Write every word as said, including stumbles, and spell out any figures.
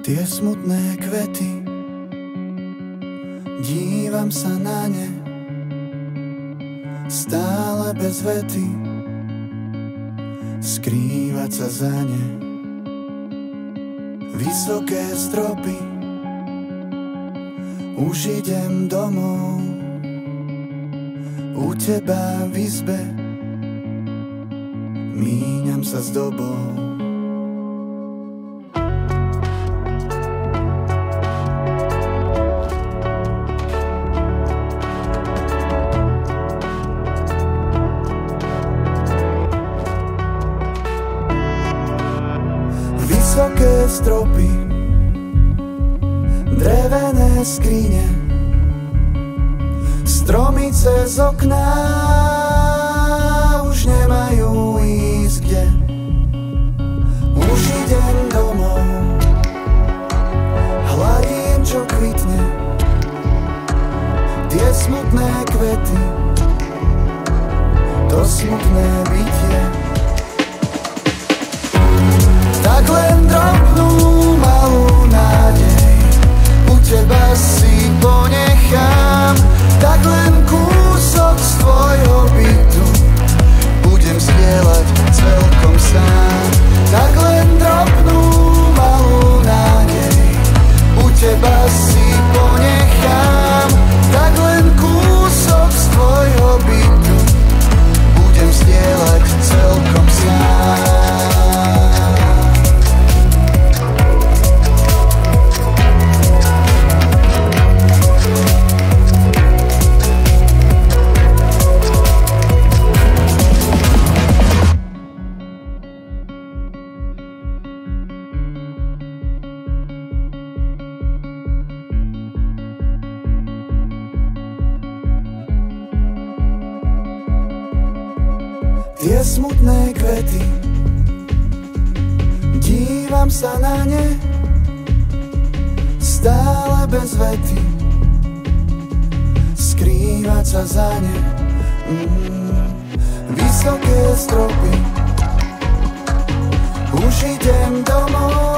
Tie smutné kvety, dívam sa na ne, stále bez vety, skrývať sa za ne. Vysoké stropy, už idem domov, u teba v izbe, míňam sa s dobou. Vysoké stropy, drevené skrine, stromy cez okná už nemajú ísť kde. Už idem domov, hľadím, čo kvitne, tie smutné kvety, to smutné bytie. Tak len drobnú, malú nádej u teba si ponechám. Tak len kúsok z tvojho bytu budem zdieľať celkom sám. Tak len drobnú, malú nádej u teba si ponechám. Tak len kúsok z tvojho bytu budem zdieľať celkom sám. Tie smutné kvety, dívam sa na ne, stále bez vety, skrývať sa za ne. mm. Vysoké stropy, už idem domov,